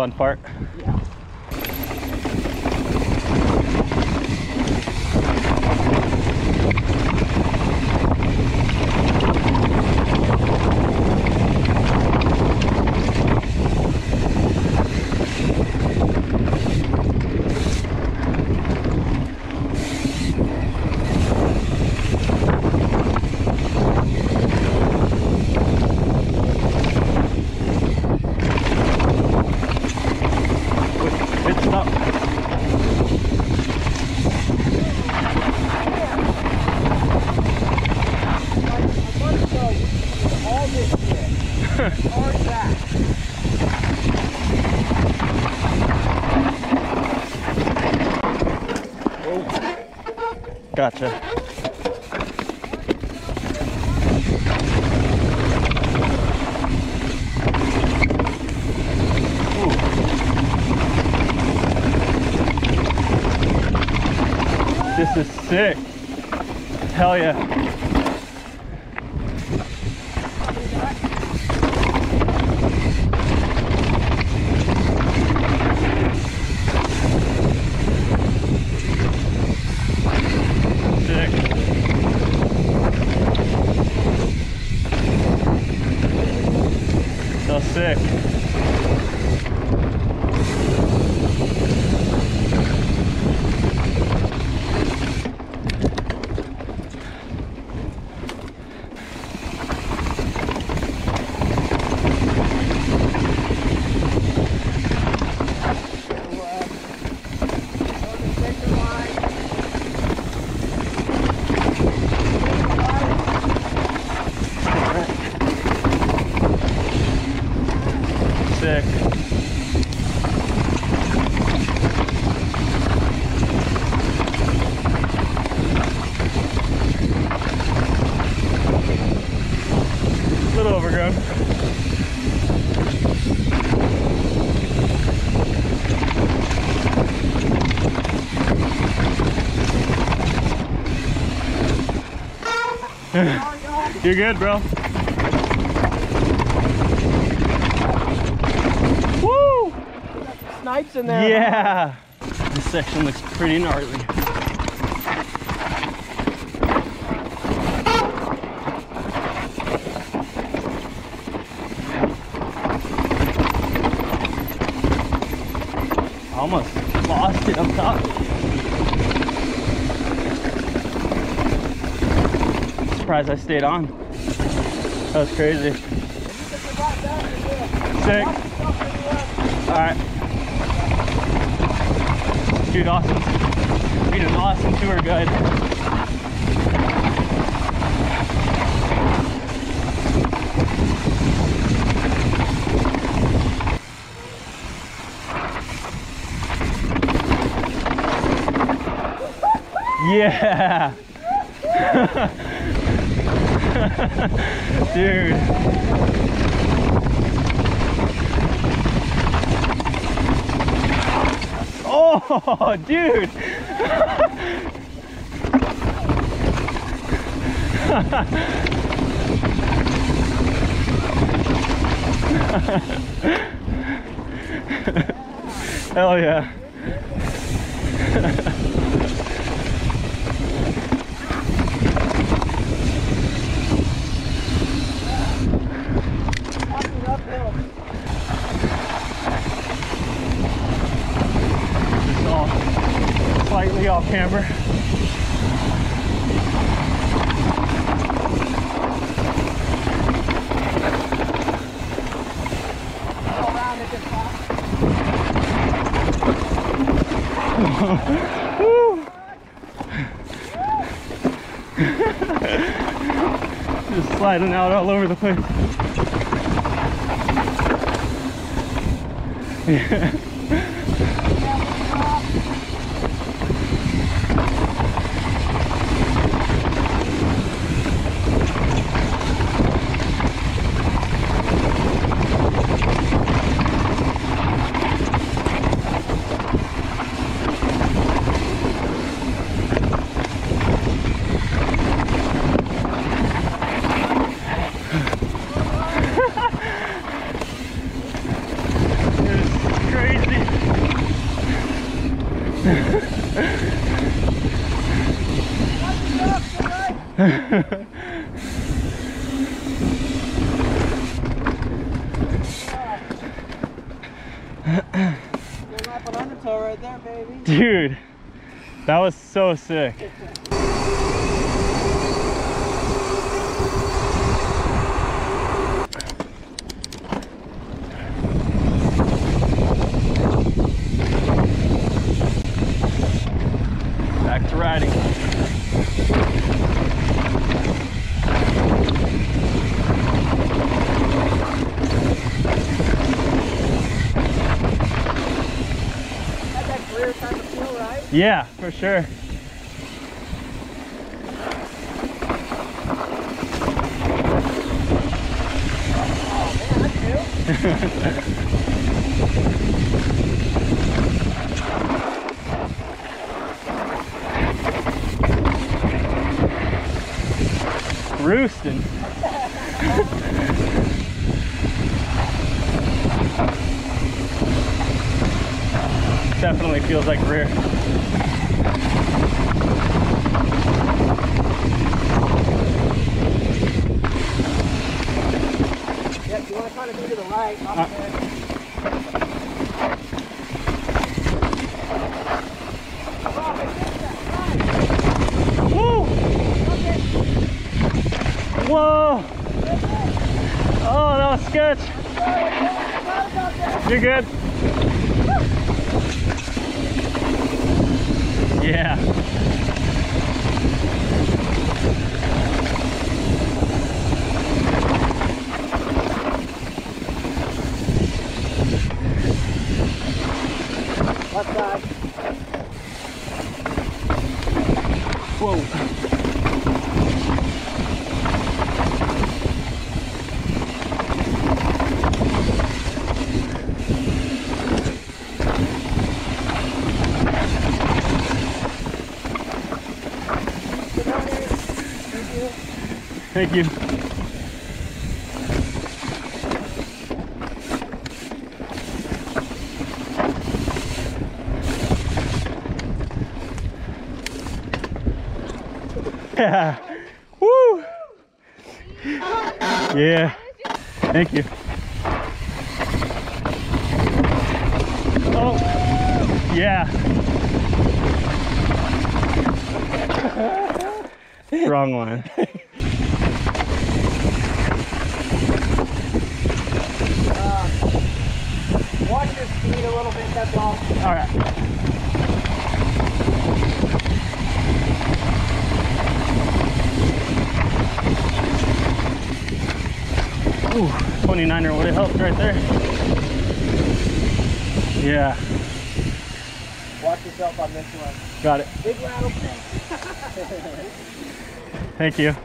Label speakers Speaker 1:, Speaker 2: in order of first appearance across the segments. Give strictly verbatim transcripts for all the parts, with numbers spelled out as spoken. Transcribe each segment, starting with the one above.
Speaker 1: fun part.
Speaker 2: Yeah.
Speaker 1: Gotcha. Ooh. This is sick. Hell yeah. So sick. Sick. A little overgrown. You're good, bro. Woo!
Speaker 2: Snipes in there.
Speaker 1: Yeah. This section looks pretty gnarly. Almost lost it up top. Surprised I stayed on. That was crazy. Sick. Alright. Dude, awesome. Been an awesome tour guide. Yeah. Dude. Oh, dude. Hell yeah. Slightly off camber. Just sliding out all over the place. Yeah.
Speaker 2: Good lap on Undertow right there, baby.
Speaker 1: Dude, that was so sick. Back to riding.
Speaker 2: Had that career kind of feel, right?
Speaker 1: Yeah, for sure.
Speaker 2: Oh man, I do.
Speaker 1: Roosting. Definitely feels like rear.
Speaker 2: Yep, you want to kind of be to the right. Up
Speaker 1: Uh,
Speaker 2: there.
Speaker 1: Woo! Whoa! Oh, that was sketch. You're good. Yeah.
Speaker 2: Left side.
Speaker 1: Whoa. Thank you. Yeah. Woo. Yeah. Thank you. Oh. Yeah. Wrong one.
Speaker 2: Uh, watch your speed a little bit, that's all.
Speaker 1: All right. Ooh, twenty-niner would have helped right there. Yeah.
Speaker 2: Watch yourself on this one.
Speaker 1: Got it.
Speaker 2: Big rattlesnake.
Speaker 1: Thank you.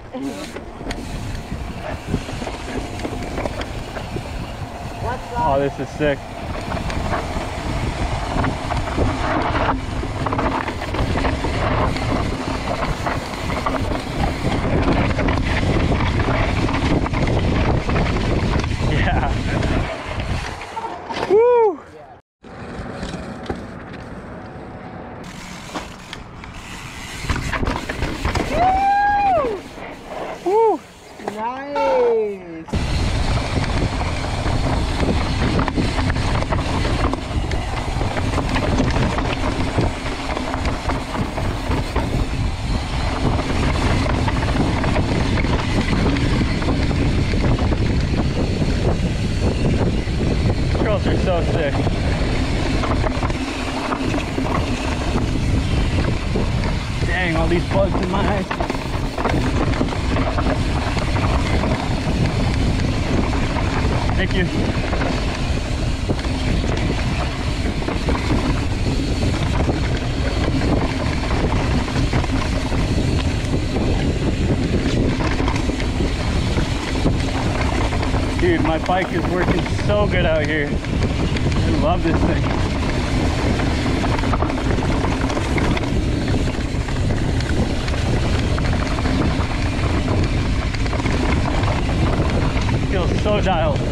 Speaker 2: Left
Speaker 1: Oh,
Speaker 2: side.
Speaker 1: this is sick. Yeah. Woo! Woo!
Speaker 2: Nice.
Speaker 1: Girls are so sick. Dang, all these bugs in my eyes. Thank you. Dude, my bike is working so good out here. I love this thing. Feels so dialed.